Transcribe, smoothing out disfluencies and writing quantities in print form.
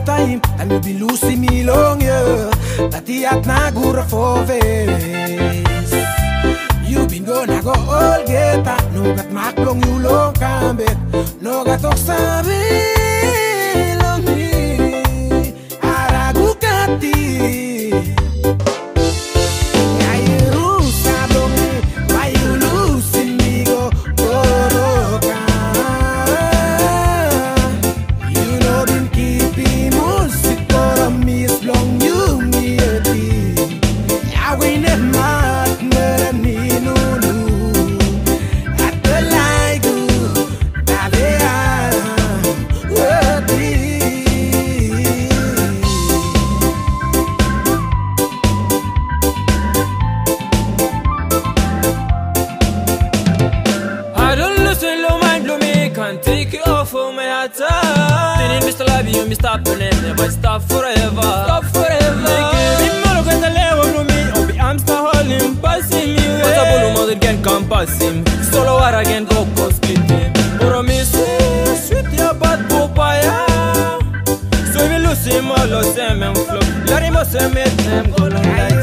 time, and you be losing me long, yeah. That the at na gura for face. You been gonna go all get up, no got mark long you long come back, no got to sabe long me, aragukati. Can't take it off of my heart. Didn't Mr. Love you, Mr. Happening, never stop forever. Stop forever. Me look at the level of me, I'll be I'm still holding, passing me. What's a bull mother can come pass him. Solo war again, go split him. Promise, sweet your bad papaya. So we lose him, all of them and flop. Let him also make them go like